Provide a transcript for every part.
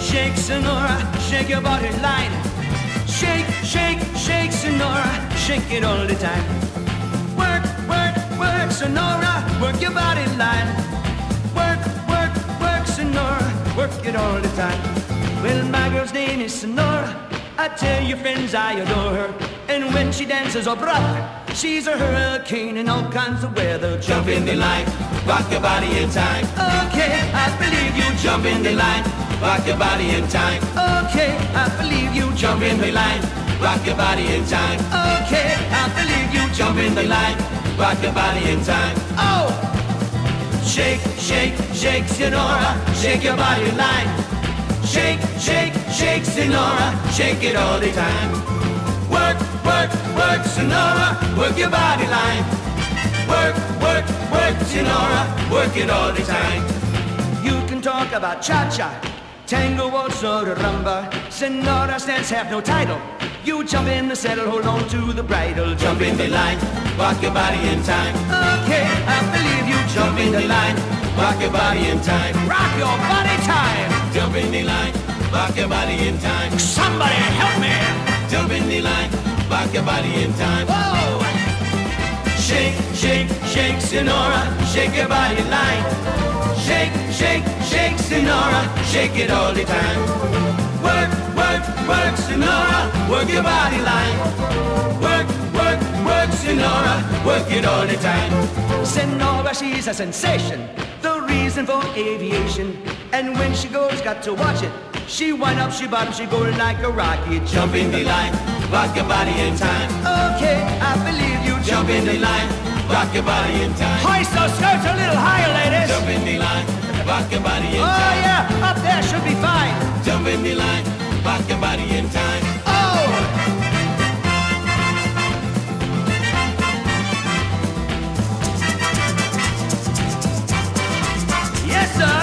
shake, Sonora, shake your body line. Shake, shake, shake, Sonora, shake it all the time. Work, work, work, Sonora, work your body line. Work, work, work, Sonora, work it all the time. Well, my girl's name is Sonora. I tell your friends I adore her. And when she dances, oh brother, she's a hurricane in all kinds of weather. Jump in the line, rock your body in time. Okay, I believe you. Jump in the line, rock your body in time. Okay, I believe you. Jump in the line, rock your body in time. Okay, I believe you. Jump in the line, rock your body in time. Oh! Shake, shake, shake, Sonora, shake your body line. Shake, shake, shake, Sonora, shake it all the time. Work, work, work, Sonora, work your body line. Work, work, work, Sonora, work it all the time. You can talk about cha-cha, tango, waltz, or rumba. Sonora stance have no title. You jump in the saddle, hold on to the bridle. Jump in the line, rock your body in time. Okay, I believe you. Jump in the line, rock your body in time. Rock your body time. Jump in the line, rock your body in time. Somebody help me. Jump in the line, rock your body in time. Whoa! Shake, shake, shake, Sonora, shake your body line. Shake, shake, shake, Sonora, shake it all the time. Work, work, work, Sonora, work your body line. Work, work, work, Sonora, work it all the time. Sonora, she's a sensation, the reason for aviation. And when she goes, got to watch it. She wind up, she bottom, she go like a rocket. Jump in the line, rock your body in time. Okay, I believe you. Jump in the line, rock your body in time. Hoist those skirts a little higher, ladies. Jump in the line, rock your body in Oh time. yeah, up there should be fine. Jump in the line, rock your body in time. Oh! Yes, sir.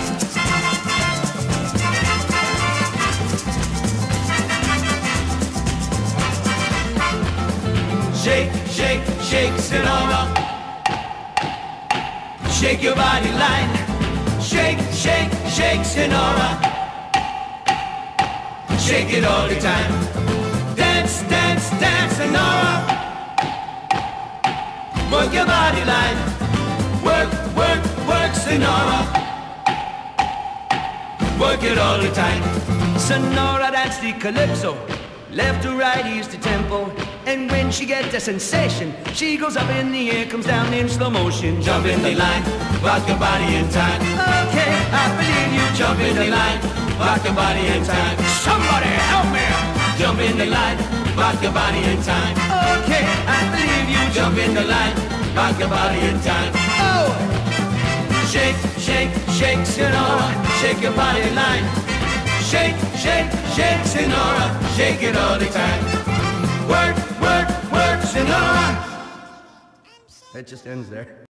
Shake, shake, shake, Sonora. Shake your body line. Shake, shake, shake, Sonora. Shake it all the time. Dance, dance, dance, Sonora. Work your body line. Work, work, work, Sonora. Work it all the time. Sonora dance the calypso, left to right, east to tempo. And when she gets a sensation, she goes up in the air, comes down in slow motion. Jump in the line, rock your body in time. Okay, I believe you. Jump in the line, rock your body in time. Somebody help me. Jump in the line, rock your body in time. Okay, I believe you. Jump in the line, rock your body in time. Oh! Shake, shake, shake, Sonora, shake your body line. Shake, shake, shake, Sonora, shake it all the time. Work, work, work, Sonora. It just ends there.